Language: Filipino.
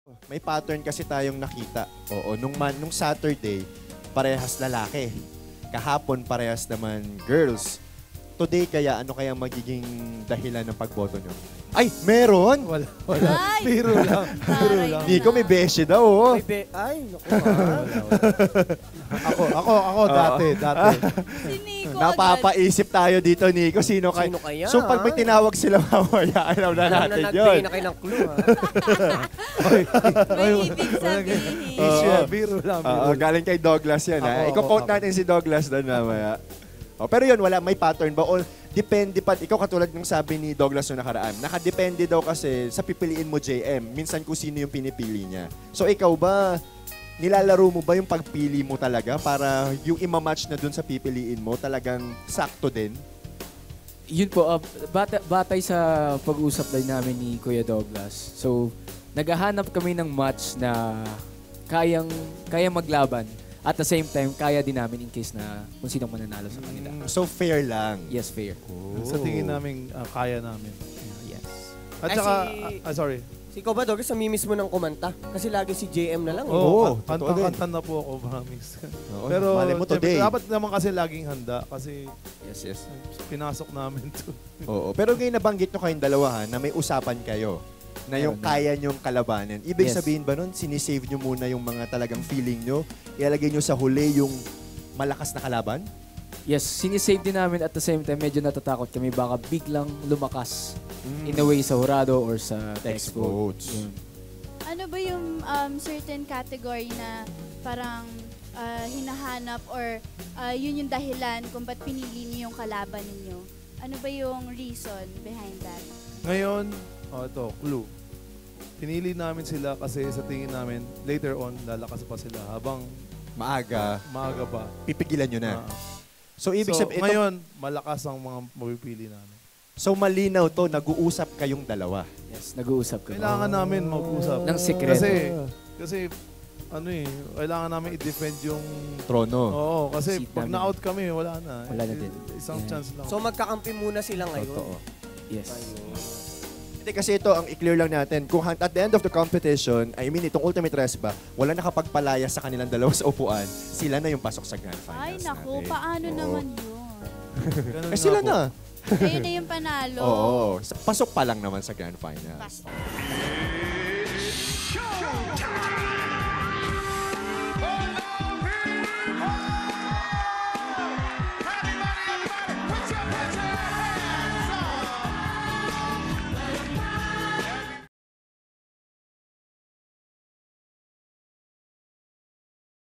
May pattern kasi tayong nakita. Oo, nung Saturday, parehas lalaki. Kahapon, parehas naman girls. Today, kaya ano kaya magiging dahilan ng pagboto nyo? Ay, meron! Wala. Ay! Biro lang. Biro Taray lang. Hindi ko may beshi daw, oh. Ay, naku Ako dati. Si Nico Napapaisip tayo dito, Nico. Sino Sino kaya, So, pag may tinawag sila mamaya, alam na natin yun. Nagbigay na kayo ng clue, ha? May ibig sabihin. Biro lang. Galing kay Douglas yan, ha? Iko-quote natin si Douglas doon mamaya. Pero yun, wala, may pattern ba? O depende pa, ikaw katulad ng sabi ni Douglas noong nakaraan, nakadepende daw kasi sa pipiliin mo, JM, minsan kung sino yung pinipili niya. So ikaw ba, nilalaro mo ba yung pagpili mo talaga para yung imamatch na dun sa pipiliin mo talagang sakto din? Yun po, batay sa pag-usap din namin ni Kuya Douglas. So, naghahanap kami ng match na kayang maglaban. At the same time, kaya din namin in case na kung sino mananalo sa kanila. So fair lang. Yes, fair. Sa tingin namin, kaya namin. Yes. At Ay, saka, si- sorry. Si ikaw ba, Douglas, namimiss mo ng kumanta? Kasi lagi si JM na lang, eh. Oo, totoo din. kanta na po ako, promise. Oo, Pero malay mo today. dapat naman kasi laging handa kasi Yes. pinasok namin to. Oo. Pero ngayon nabanggit nyo kayong dalawa, ha, na may usapan kayo na yung kaya nyong kalabanin. Ibig Yes. sabihin ba nun, sinisave nyo muna yung mga talagang feeling nyo, ilalagay nyo sa huli yung malakas na kalaban? Yes, sinisave din namin at the same time, medyo natatakot kami baka biglang lumakas in a way sa hurado or sa text vote. votes. Yun. Ano ba yung certain category na parang hinahanap or yun yung dahilan kung ba't pinili niyo yung kalaban ninyo? Ano ba yung reason behind that? Ngayon, ito, clue. Pinili namin sila kasi sa tingin namin, later on, lalakas pa sila habang Maaga, maaga pa. pipigilan nyo na. So, ibig So, sabihin, ngayon, malakas ang mga mapipili namin. so malinaw to, nag-uusap kayong dalawa. Yes, nag-uusap kami. Kailangan namin mag-usap. Ng sikreto. Kasi, kailangan namin i-defend yung... Trono. Oo, kasi Seat pag namin. na-out kami, wala na. Wala na din. Isang Yeah. chance lang. So, magkakampi muna sila ngayon. Totoo. Yes. Hindi kasi ito, ang i-clear lang natin, kung at the end of the competition, itong Ultimate Rest ba, wala nakapagpalaya sa kanilang dalawa sa upuan, sila na yung pasok sa Grand Ay, Finals naku, natin. paano Oo. naman yun? Ganun Eh nga sila po. na. Ayun na yung panalo. Oo. Pasok pa lang naman sa Grand Finals. Basta.